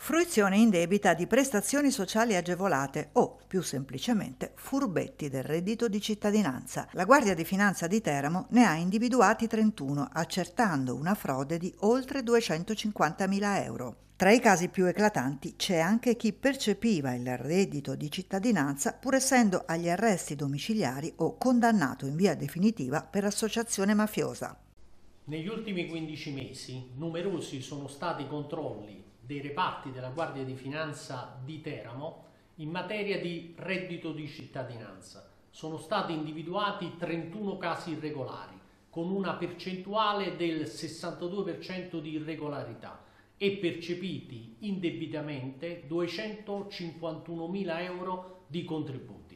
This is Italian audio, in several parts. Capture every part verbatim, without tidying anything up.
Fruizione indebita di prestazioni sociali agevolate o, più semplicemente, furbetti del reddito di cittadinanza. La Guardia di Finanza di Teramo ne ha individuati trentuno, accertando una frode di oltre duecentocinquantamila euro. Tra i casi più eclatanti c'è anche chi percepiva il reddito di cittadinanza pur essendo agli arresti domiciliari o condannato in via definitiva per associazione mafiosa. Negli ultimi quindici mesi numerosi sono stati i controlli dei reparti della Guardia di Finanza di Teramo in materia di reddito di cittadinanza. Sono stati individuati trentuno casi irregolari con una percentuale del sessantadue per cento di irregolarità e percepiti indebitamente duecentocinquantunomila euro di contributi.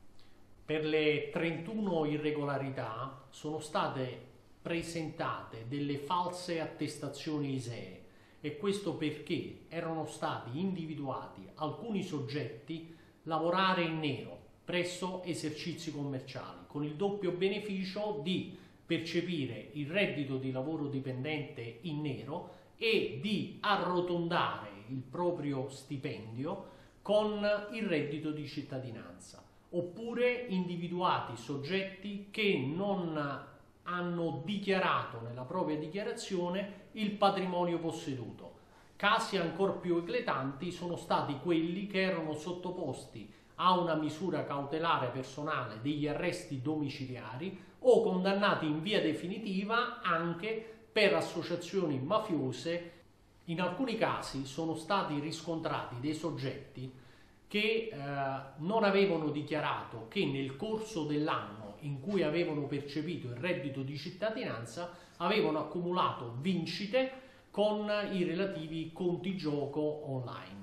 Per le trentuno irregolarità sono state presentate delle false attestazioni I S E E e questo perché erano stati individuati alcuni soggetti lavorare in nero presso esercizi commerciali con il doppio beneficio di percepire il reddito di lavoro dipendente in nero e di arrotondare il proprio stipendio con il reddito di cittadinanza, oppure individuati soggetti che non hanno dichiarato nella propria dichiarazione il patrimonio posseduto. Casi ancora più eclatanti sono stati quelli che erano sottoposti a una misura cautelare personale degli arresti domiciliari o condannati in via definitiva anche per associazioni mafiose. In alcuni casi sono stati riscontrati dei soggetti che eh, non avevano dichiarato che nel corso dell'anno in cui avevano percepito il reddito di cittadinanza avevano accumulato vincite con i relativi conti gioco online.